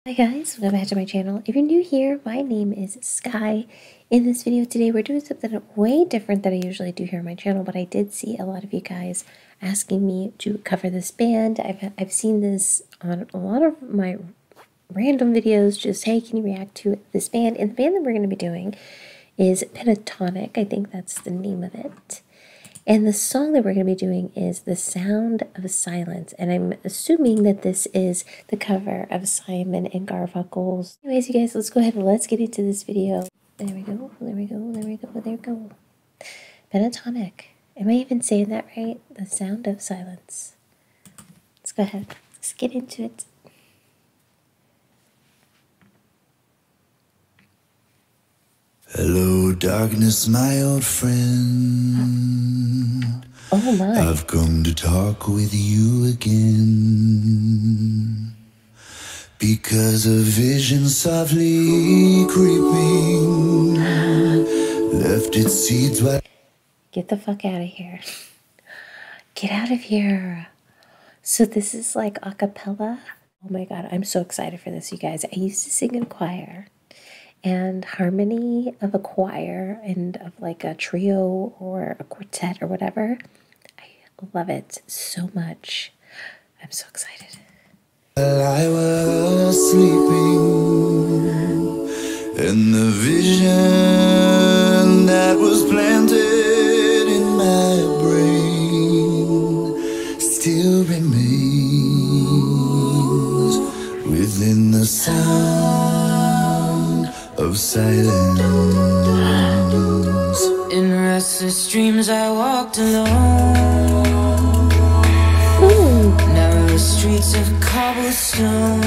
Hi guys, welcome back to my channel. If you're new here, my name is Sky. In this video today, we're doing something way different than I usually do here on my channel, but I did see a lot of you guys asking me to cover this band. I've seen this on a lot of my random videos, just, hey, can you react to this band? And the band that we're going to be doing is Pentatonix. I think that's the name of it. And the song that we're going to be doing is The Sound of Silence. And I'm assuming that this is the cover of Simon and Garfunkel's. Anyways, you guys, let's go ahead and let's get into this video. There we go, there we go, there we go, there we go. Pentatonix. Am I even saying that right? The Sound of Silence. Let's go ahead. Let's get into it. Hello, darkness, my old friend. Oh my. I've come to talk with you again, because a vision softly creeping left its seeds wide. Get the fuck out of here. Get out of here. So this is like a cappella. Oh my god, I'm so excited for this, you guys. I used to sing in choir. And harmony of a choir and of like a trio or a quartet or whatever, I love it so much. I'm so excited. While I was sleeping, and the vision that was planted in my brain still remains within the sound of silence. In restless dreams I walked alone. Ooh. Narrow streets of cobblestone,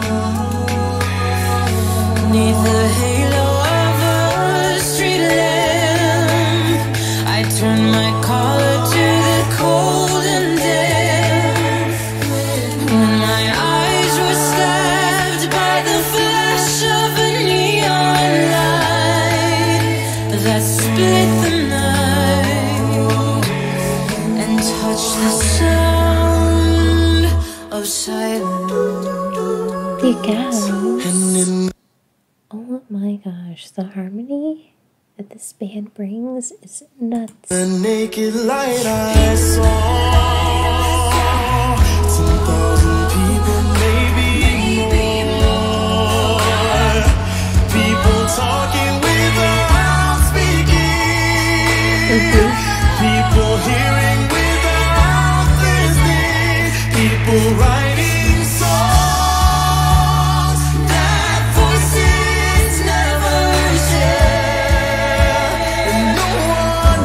neath the halo of a street lamp, I turned my collar to the cold and damp. When my eyes were stabbed by the flash of a neon light that split the night and touched the sound of silence. You guys. Oh my gosh, the harmony that this band brings is nuts. The naked light I saw, 10,000 people, maybe more. People talking without speaking. People hearing without listening. People writing songs that voices never share. And no one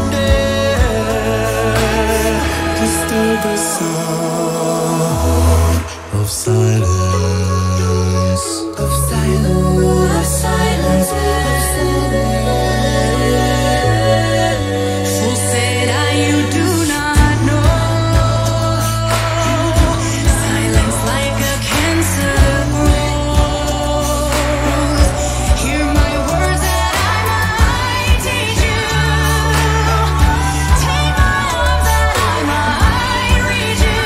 dare disturb the sound of silence. Of silence, of silence, of silence. So say that you do not know. Silence like a cancer grows. Hear my words that I might teach you. Take my arms that I might reach you.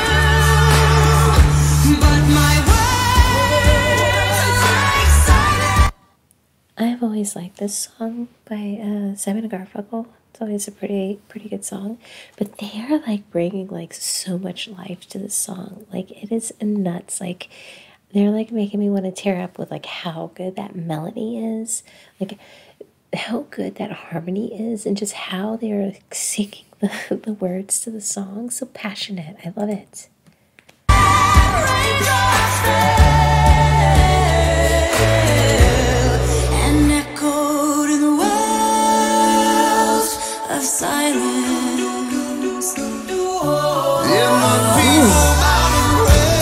But my words like silence. I've always liked this song by Simon and Garfunkel. It's always a pretty good song, but they are like bringing like so much life to this song. Like it is nuts. Like they're like making me want to tear up with like how good that melody is, like how good that harmony is, and just how they're like, singing the words to the song. So passionate. I love it. And echoed in the wells of silence. In the people mountain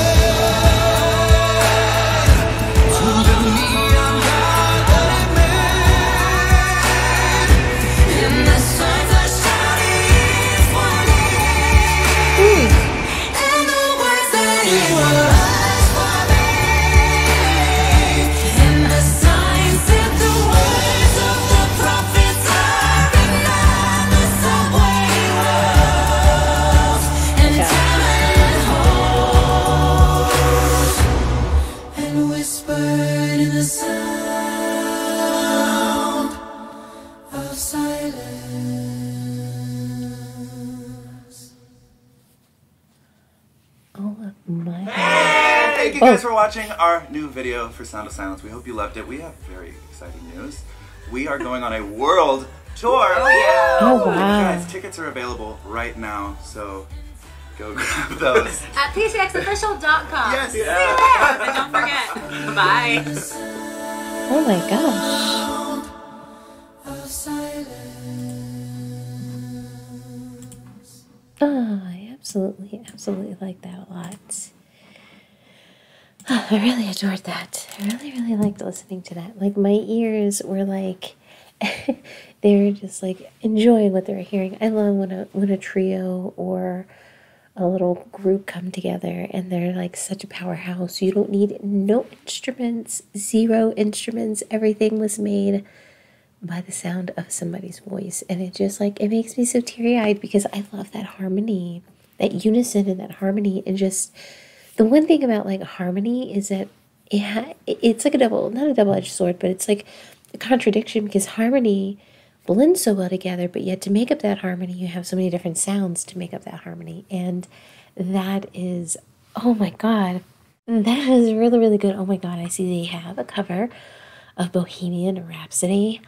red, to the neon god that I made, and the signs are shouting for me, and the words that he was for me. heard in the sound of silence. Oh my God. Hey! Thank you guys for watching our new video for Sound of Silence. We hope you loved it. We have very exciting news. We are going on a world tour. Oh yeah. Oh wow. Guys, tickets are available right now, so go grab those. At pcxofficial.com. Yes. See you there. And don't forget. Bye. Oh my gosh. Oh, I absolutely like that a lot. Oh, I really adored that. I really liked listening to that. Like my ears were like, they were just like enjoying what they were hearing. I love when a trio or a little group come together and they're like such a powerhouse. You don't need no instruments, zero instruments. Everything was made by the sound of somebody's voice, and it just like it makes me so teary-eyed because I love that harmony, that unison and that harmony. And just the one thing about like harmony is that it's like not a double-edged sword, but it's like a contradiction, because harmony blends so well together, but yet to make up that harmony you have so many different sounds to make up that harmony. And that is, oh my God, that is really good. Oh my God, I see they have a cover of Bohemian Rhapsody.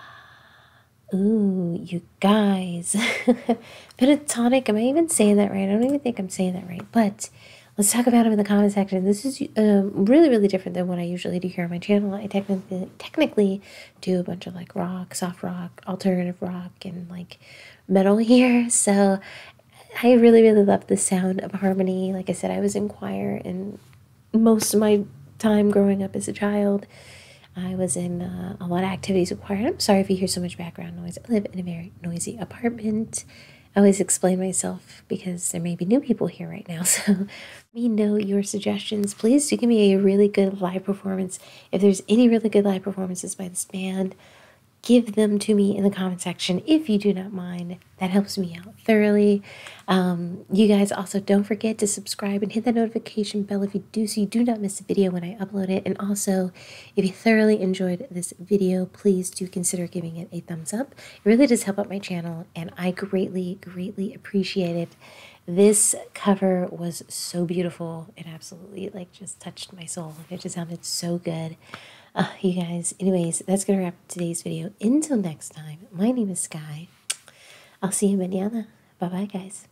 Ooh, you guys. Pentatonic, am I even saying that right? I don't even think I'm saying that right. But let's talk about them in the comment section. This is really different than what I usually do here on my channel. I technically do a bunch of like rock, soft rock, alternative rock, and like metal here. So I really love the sound of harmony. Like I said, I was in choir, and most of my time growing up as a child, I was in a lot of activities with choir. I'm sorry if you hear so much background noise. I live in a very noisy apartment. I always explain myself because there may be new people here right now. So let me know your suggestions. Please do give me a really good live performance. If there's any really good live performances by this band, give them to me in the comment section if you do not mind. That helps me out thoroughly. You guys also don't forget to subscribe and hit that notification bell if you do, so you do not miss a video when I upload it. And also, if you thoroughly enjoyed this video, please do consider giving it a thumbs up. It really does help out my channel, and I greatly appreciate it. This cover was so beautiful. It absolutely like just touched my soul. It just sounded so good. You guys, anyways, that's gonna wrap today's video. Until next time, my name is Sky. I'll see you mañana. Bye bye, guys.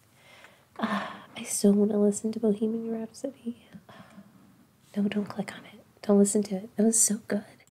I still want to listen to Bohemian Rhapsody. No, don't click on it. Don't listen to it. That was so good.